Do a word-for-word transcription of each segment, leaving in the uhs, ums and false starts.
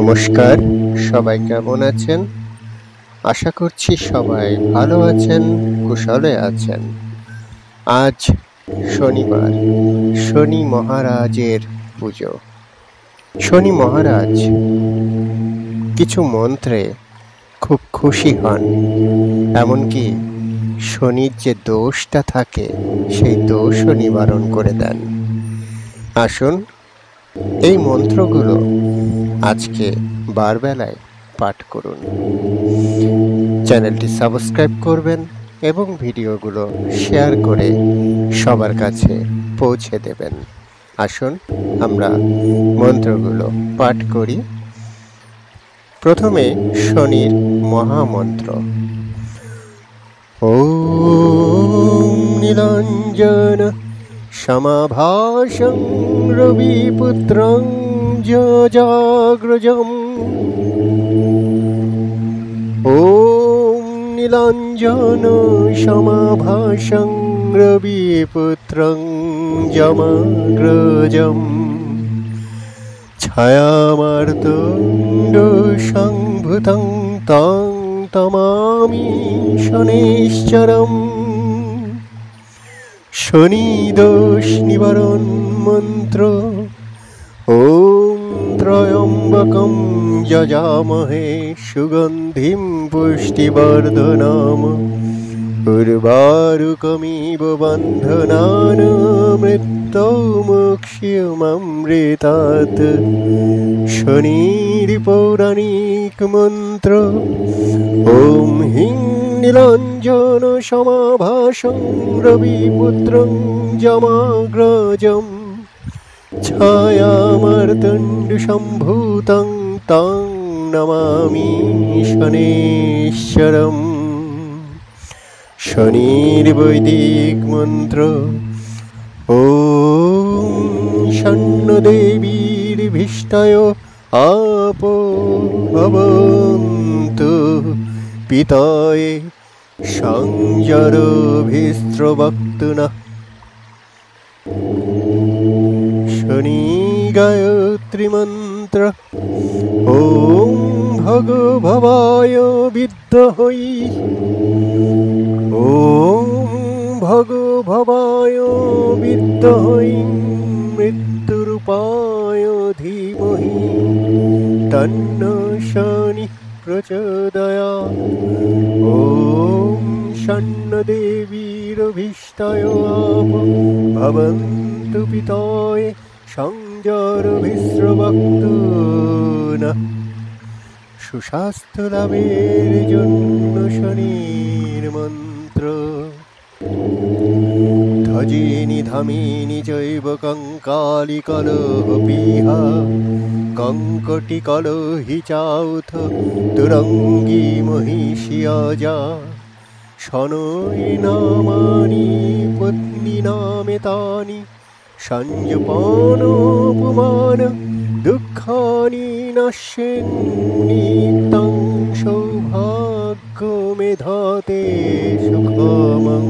নমস্কার, সবাই কেমন আছেন? আশা করছি সবাই ভালো আছেন, কুশলে আছেন। আজ শনিবার, শনি মহারাজের পুজো। শনি মহারাজ কিছু মন্ত্রে খুব খুশি হন, এমনকি শনির যে দোষটা থাকে সেই দোষও নিবারণ করে দেন। আসুন এই মন্ত্রগুলো আজকে বারবেলায় পাঠ করুন। চ্যানেলটি সাবস্ক্রাইব করবেন এবং ভিডিওগুলো শেয়ার করে সবার কাছে পৌঁছে দেবেন। আসুন আমরা মন্ত্রগুলো পাঠ করি। প্রথমে শনির মহামন্ত্র। ওম নীলাঞ্জন সমাভাসং রবিপুত্রং যজাগ্রজম। ওম নীলাঞ্জন সমাভাসং রবিপুত্রং যমাগ্রজম। ছায়ামার্তণ্ড সংভূতং তং তমামি শনিশ্চরম। শনি দোষ নিবারণ মন্ত্র। ওম ত্রয়ম্বকম যজামহে সুগন্ধিম পুষ্টিবর্ধনম। উর্বারুকমিব বন্ধনান মৃত্যুমুক্ষ্যমৃতাৎ। শনির পৌরাণিক মন্ত্র। ওম হিং নীলাঞ্জন সমাভাসং রবিপুত্রং যমাগ্রজম। ছায়ামার্তণ্ড সম্ভূতং তং নমামি শনেশ্বরম। শনির বৈদিক মন্ত্র। ওম শন্যদেবীর ভীষ্টয় আপো ভবন্তু। পিতয়ে সংযরভিস্রবক্তুনা। শনি গায়ত্রী মন্ত্র। ওম ভগভবায় বিদ্মহৈ। ওম ভগভবায় বিদ্মহৈ মৃত্যুরূপায় ধীমহি তন্নো শনি প্রচোদয়াৎ। ওম শন্যদেবীরভীষ্টয় আপো ভবন্তু। পিতয়ে সংযরভিস্রবক্তুনা। সুস্বাস্থ্য লাভের জন্য শনির মন্ত্র। ধ্বজিনি ধামিনি চৈব কঙ্কালি কলহপিহা। কঙ্কটি কলহি চাউথ তুরঙ্গী মহিষিয়াজা। শনৈ নামানি পত্নী নামে তানি। সংযপনোপমান দুঃখানি নশ্যন্তি তং সৌভাগ্য মেধাতে সুখমং।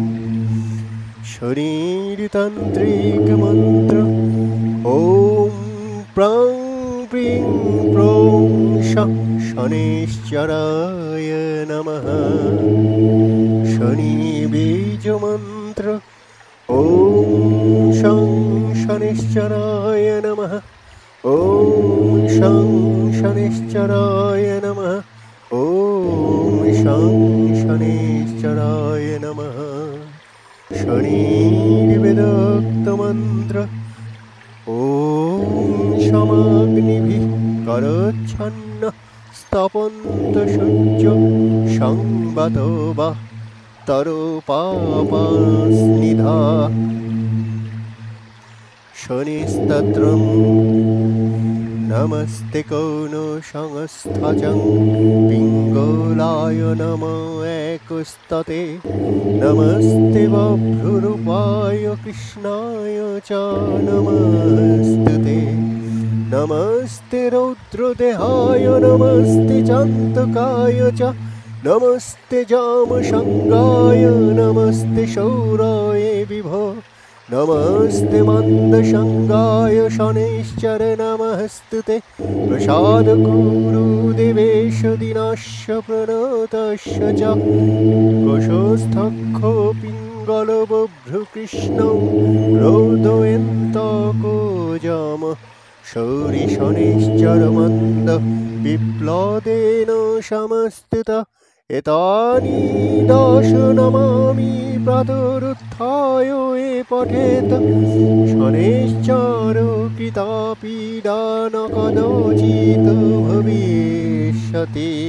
শনির তান্ত্রিক মন্ত্র। ওম প্রাং প্রিং প্রং শঃ শনিশ্চরায় নমঃ। শনি বীজ মন্ত্র। ওম শং শনিশ্চরায় নমঃ। ওম শং শনিশ্চরায় নমঃ। ওম শং শনিশ্চরায় নমঃ। শনির বেদোক্ত মন্ত্র। ওম সমাগ্নিভিঃ করচ্ছন্ন স্তপন্ত সূর্য সংবাতো বা তরো পাপাস্নিধা। শনিস্তোত্রম। নমস্তে কৌনো সংস্থচং পিঙ্গলায় নমো একস্ততে। নমস্তে বভ্রুরূপায় কৃষ্ণায় চ নমস্তুতে। নমস্তে রৌদ্রদেহায় নমস্তে চান্তকায় চ। নমস্তে জামসঙ্গায় নমস্তে সৌরায় বিভো। नमस्ते मन्दसङ्गाय शनैश्चर नमस्तुते प्रसादकुरुदेवेश दिनस्य प्रणतस्य च कुशस्थख्यो पिङ्गलबभ्रुकृष्णौ रोदयन्तकोजम शौरि शनैश्चर मन्द विप्लवेन समस्तुत एतानि दश नमामि प्रातरुत्थाय ये पठेत शनैश्चर कृतापीडा न कदाचित् भविष्यति।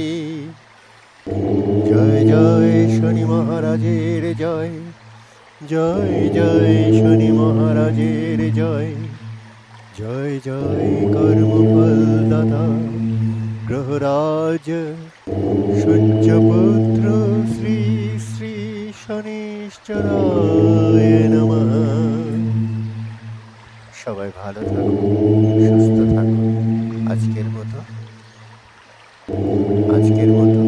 जय जय शनि महाराजेर जय, जय जय शनि महाराजेर जय, जय जय कर्मफलदाता ग्रहराज সূর্যপুত্র শ্রী শ্রী শনিশ্চরায় নমঃ। সবাই ভালো থাকুন, সুস্থ থাকুন। আজকের মতো আজকের মতো